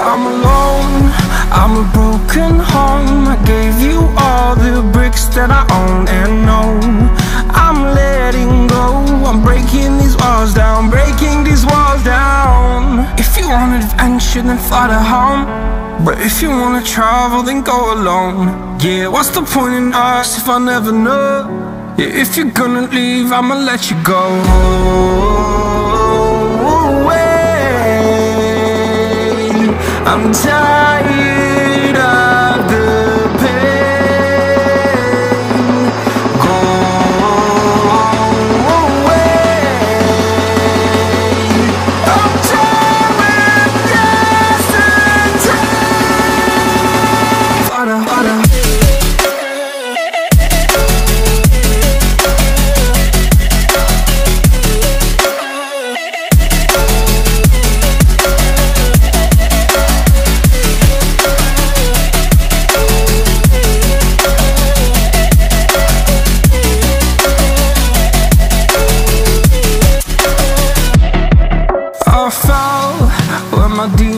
I'm alone, I'm a broken home. I gave you all the bricks that I own and know. I'm letting go, I'm breaking these walls down, breaking these walls down. If you want adventure, then fly to home. But if you wanna travel, then go alone. Yeah, what's the point in us if I never know? Yeah, if you're gonna leave, I'ma let you go. I'm tired of the pain. Go away. I'm tired of yesterday. Fada, fada. I fell where my demons